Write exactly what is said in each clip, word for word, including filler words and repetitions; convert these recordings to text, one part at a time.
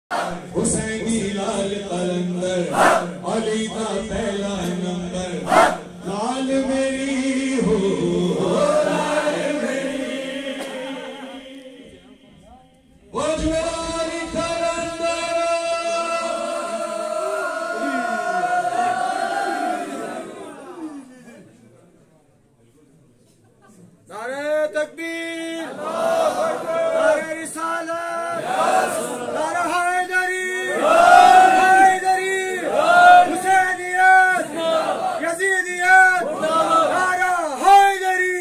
हुसैनी लाल कलंदर अली का पहला नंबर लाल मेरी हो लाल मेरी वो ज्वारी कलंदर नारे तकबीर नारे रिसालत नारा हैदरी हैदरी हुसैनियत यजीदियत नारा हैदरी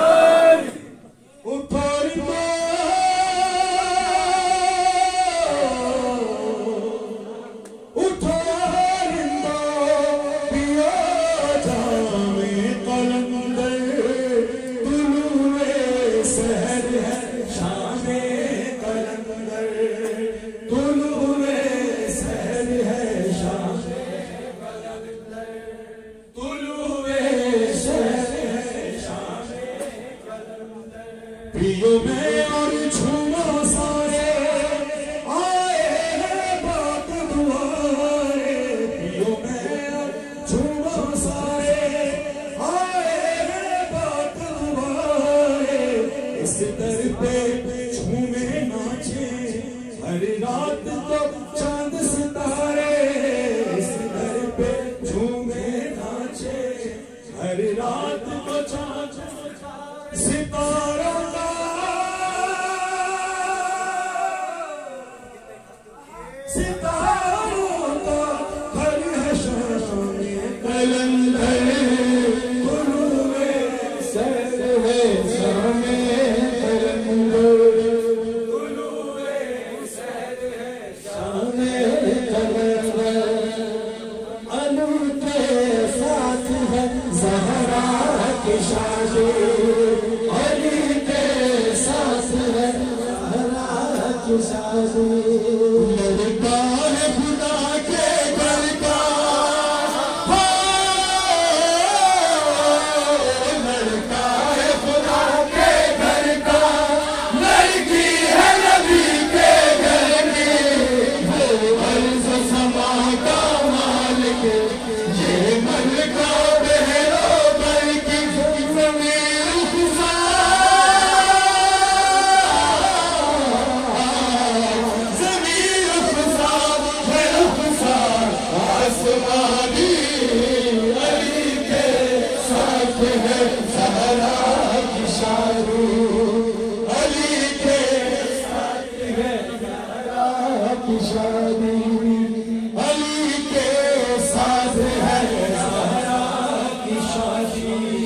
पियो में और झूमो सारे आए हैं बात दुआरे पियो में और झूमो सारे आए हैं बात दुआरे इस दर पे झूमे नाचे हर रात तो चांद सितारे इस दर पे झूमे नाचे हर रात तो चांद सितारों का सितारों का हर है शान कलंदर गुरुए सर है शामे कलंदर गुरुए सर है शामे कलंदर अनु के साथ है ज़हरा की शादी अली के साथ है ज़हरा की शादी लड़का है खुदा के घर का लड़का है खुदा के घर का लड़की है नबी के घर की वो अर्ज़ समा का मालिक ये मलका बहरो पर की ज़मीर खुदा ज़मीर खुदा है खुदा आसमानी अली के साथ है ज़हरा की शादी अली के साथ है ज़हरा की शादी अली के साथ है ज़हरा की शादी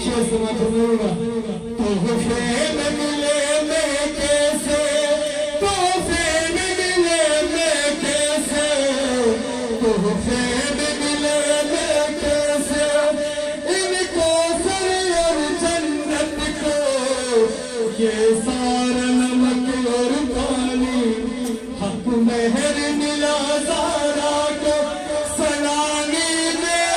तोहफे में मिले मैं कैसे तोहफे में मिले मैं कैसे तोहफे में मिले मैं कैसे इनको सर और जन्नत को ये सारा नमक और पानी हक मेहर मिला ज़ारा को सलामी में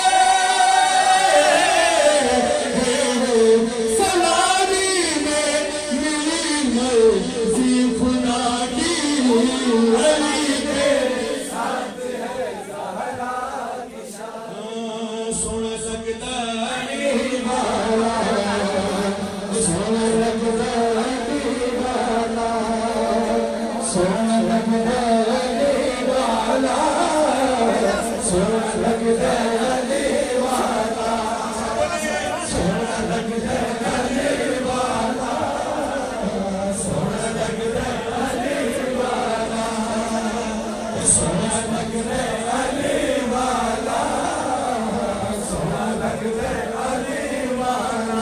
सलामी में मिली मर्ज़ी खुदा की अली के साथ है ज़हरा की शादी सुन सकता नहीं वाला सुन लगता नहीं वाला सुन लगता नहीं वाला सुन लगता नहीं वाला सुन लगता नहीं वाला सुन लगता नहीं वाला सुन लगता नहीं वाला सुन लगता नहीं वाला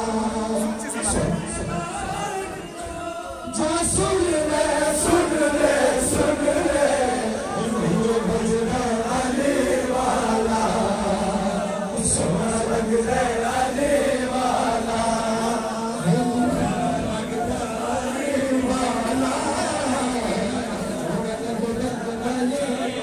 जा सुन ले सुन ले सुन ले उन्हें बजना आने वाला सुन लगता आने वाला लगता आने वाला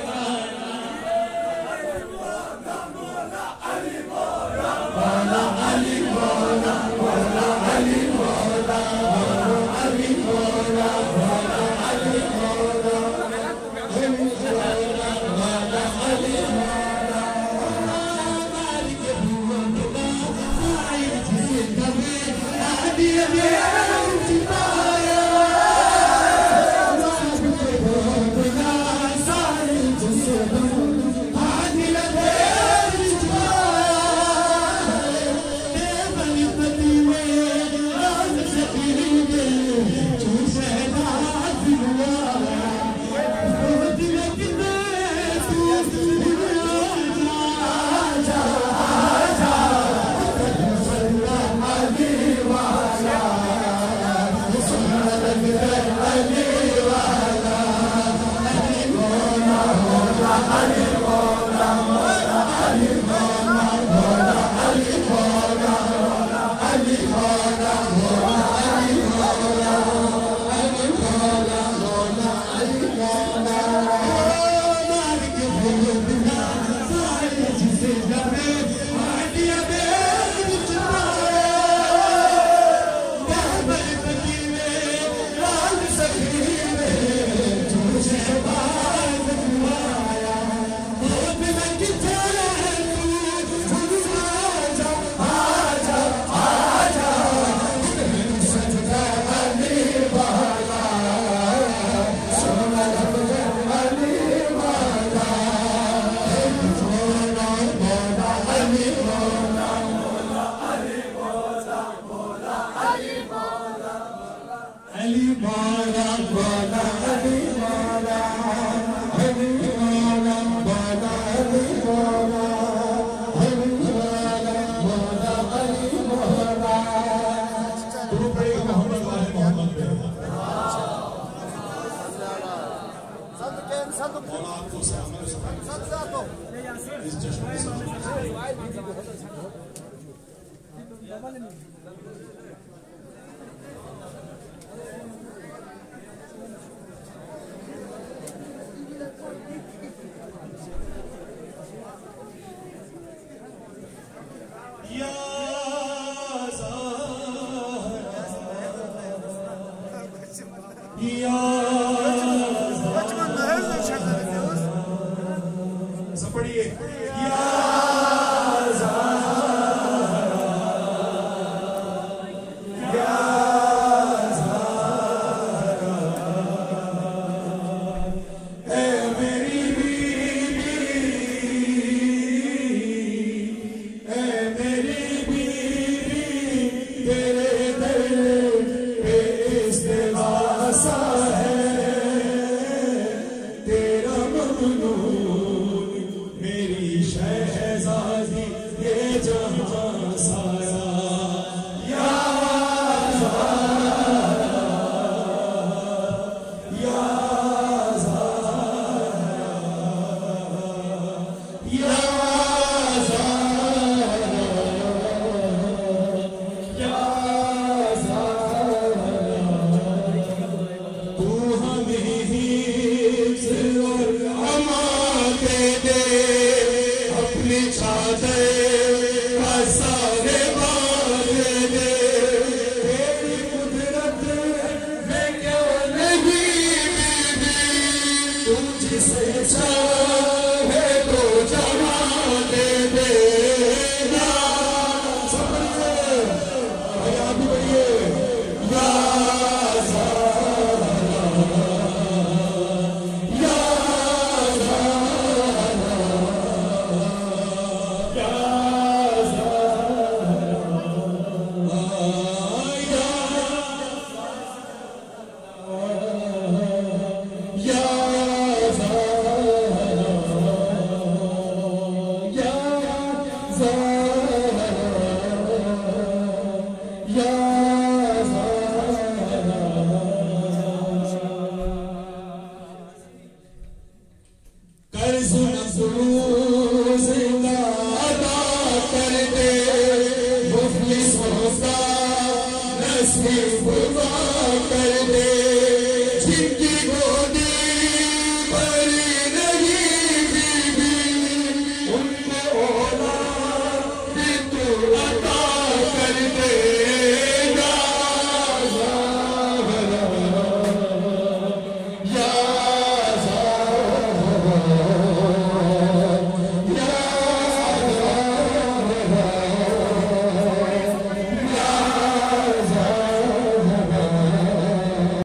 Let's